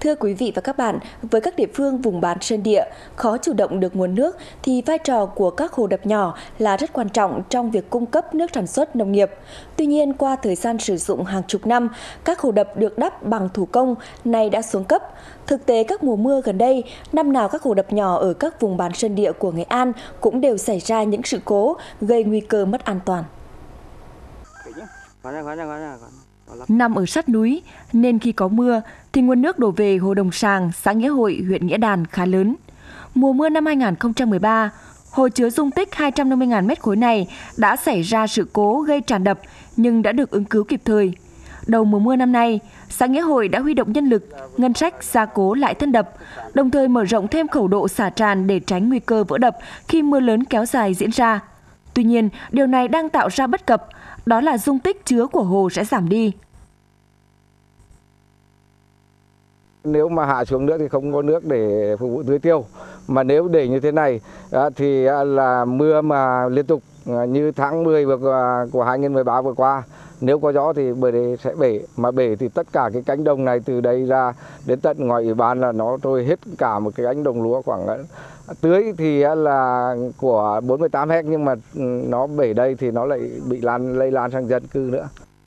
Thưa quý vị và các bạn, với các địa phương vùng bán sơn địa khó chủ động được nguồn nước thì vai trò của các hồ đập nhỏ là rất quan trọng trong việc cung cấp nước sản xuất nông nghiệp. Tuy nhiên, qua thời gian sử dụng hàng chục năm, các hồ đập được đắp bằng thủ công nay đã xuống cấp. Thực tế các mùa mưa gần đây, năm nào các hồ đập nhỏ ở các vùng bán sơn địa của Nghệ An cũng đều xảy ra những sự cố gây nguy cơ mất an toàn. Nằm ở sát núi nên khi có mưa thì nguồn nước đổ về hồ Đồng Sàng, xã Nghĩa Hội, huyện Nghĩa Đàn khá lớn. Mùa mưa năm 2013, hồ chứa dung tích 250.000 mét khối này đã xảy ra sự cố gây tràn đập nhưng đã được ứng cứu kịp thời. Đầu mùa mưa năm nay, xã Nghĩa Hội đã huy động nhân lực, ngân sách gia cố lại thân đập, đồng thời mở rộng thêm khẩu độ xả tràn để tránh nguy cơ vỡ đập khi mưa lớn kéo dài diễn ra. Tuy nhiên, điều này đang tạo ra bất cập, đó là dung tích chứa của hồ sẽ giảm đi. Nếu mà hạ xuống nước thì không có nước để phục vụ tưới tiêu. Mà nếu để như thế này thì là mưa mà liên tục như tháng 10 của 2013 vừa qua, nếu có gió thì bờ đê sẽ bể. Mà bể thì tất cả cái cánh đồng này từ đây ra đến tận ngoài ủy ban là nó trôi hết cả một cái cánh đồng lúa khoảng tưới thì là của 48 héc, nhưng mà nó bể đây thì nó lại bị lây lan sang dân cư nữa.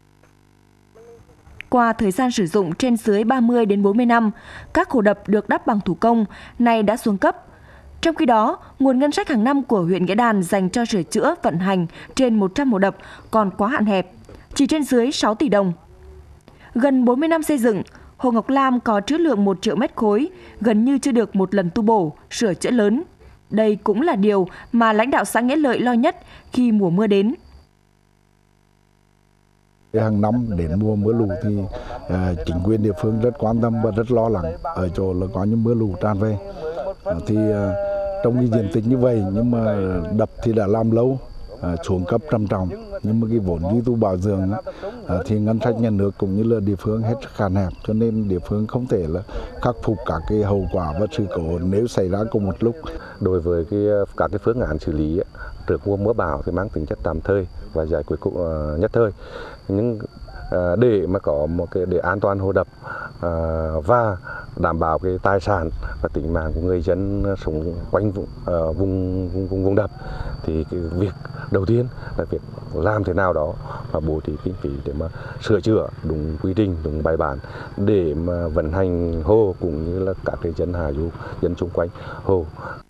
Qua thời gian sử dụng trên dưới 30 đến 40 năm, các hồ đập được đắp bằng thủ công nay đã xuống cấp. Trong khi đó, nguồn ngân sách hàng năm của huyện Nghĩa Đàn dành cho sửa chữa, vận hành trên 100 hồ đập còn quá hạn hẹp, chỉ trên dưới 6 tỷ đồng. Gần 40 năm xây dựng, hồ Ngọc Lam có trữ lượng 1 triệu mét khối, gần như chưa được một lần tu bổ, sửa chữa lớn. Đây cũng là điều mà lãnh đạo xã Nghĩa Lợi lo nhất khi mùa mưa đến. Hàng năm đến mùa mưa lũ thì chính quyền địa phương rất quan tâm và rất lo lắng ở chỗ là có những mưa lũ tràn về. Thì trong cái diện tích như vậy nhưng mà đập thì đã làm lâu, xuống cấp trầm trọng, nhưng mà cái vốn duy tu bảo dưỡng thì ngân sách nhà nước cũng như là địa phương hết sức hạn hẹp, cho nên địa phương không thể là khắc phục các cái hậu quả và sự cố nếu xảy ra cùng một lúc. Đối với các cái phương án xử lý trước mùa mưa bão thì mang tính chất tạm thời và giải quyết nhất thời, nhưng để mà có một cái để an toàn hồ đập và đảm bảo cái tài sản và tính mạng của người dân sống quanh vùng đập thì cái việc đầu tiên là việc làm thế nào đó và bố trí kinh phí để mà sửa chữa đúng quy trình, đúng bài bản để mà vận hành hồ cũng như là các cái dân hạ du, dân xung quanh hồ.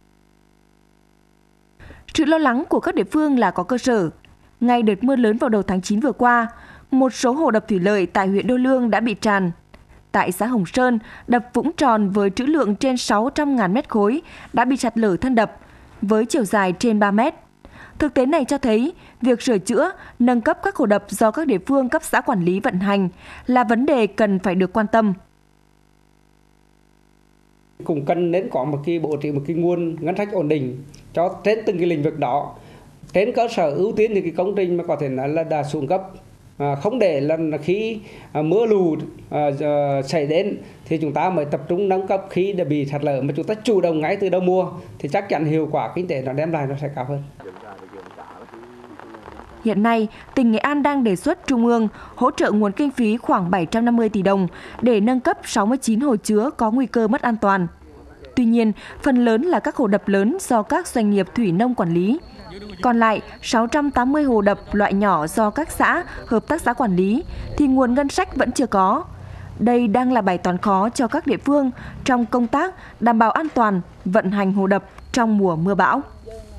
Sự lo lắng của các địa phương là có cơ sở. Ngay đợt mưa lớn vào đầu tháng 9 vừa qua, một số hồ đập thủy lợi tại huyện Đô Lương đã bị tràn. Tại xã Hồng Sơn, đập Vũng Tròn với trữ lượng trên 600.000 mét khối đã bị sạt lở thân đập với chiều dài trên 3 mét. Thực tế này cho thấy việc sửa chữa, nâng cấp các hồ đập do các địa phương cấp xã quản lý vận hành là vấn đề cần phải được quan tâm. Cũng cần nên có một cái bố trí một cái nguồn ngân sách ổn định cho trên từng cái lĩnh vực đó. Trên cơ sở ưu tiên những cái công trình mà có thể nói là đã xuống cấp, không để là khi mưa lũ xảy đến thì chúng ta mới tập trung nâng cấp khi đã bị sạt lở, mà chúng ta chủ động ngay từ đầu mùa thì chắc chắn hiệu quả kinh tế nó đem lại nó sẽ cao hơn. Hiện nay, tỉnh Nghệ An đang đề xuất Trung ương hỗ trợ nguồn kinh phí khoảng 750 tỷ đồng để nâng cấp 69 hồ chứa có nguy cơ mất an toàn. Tuy nhiên, phần lớn là các hồ đập lớn do các doanh nghiệp thủy nông quản lý. Còn lại, 680 hồ đập loại nhỏ do các xã, hợp tác xã quản lý thì nguồn ngân sách vẫn chưa có. Đây đang là bài toán khó cho các địa phương trong công tác đảm bảo an toàn vận hành hồ đập trong mùa mưa bão.